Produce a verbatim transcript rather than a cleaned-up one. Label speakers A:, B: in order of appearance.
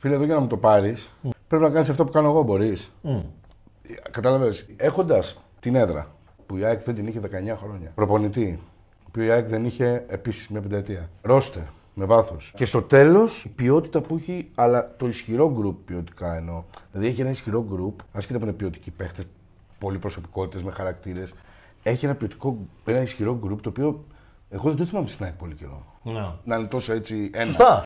A: Φίλε, εδώ για να μου το πάρεις, mm. πρέπει να κάνεις αυτό που κάνω εγώ, μπορείς. Mm. Κατάλαβες, έχοντας την έδρα που η ΑΕΚ δεν την είχε δεκαεννιά χρόνια. Προπονητή, που η ΑΕΚ δεν είχε επίσης μια πενταετία. Ρόστερ, με βάθος. Και στο τέλος, η ποιότητα που έχει, αλλά το ισχυρό γκρουπ ποιοτικά εννοώ. Δηλαδή έχει ένα ισχυρό γκρουπ, άσχετα που είναι ποιοτικοί παίχτες, πολυπροσωπικότητες, με χαρακτήρες. Έχει ένα ποιοτικό, ένα ισχυρό γκρουπ το οποίο εγώ δεν το θυμάμαι στην ΑΕΚ πολύ καιρό.
B: No.
A: Να είναι τόσο έτσι ένα.
B: Σωστά.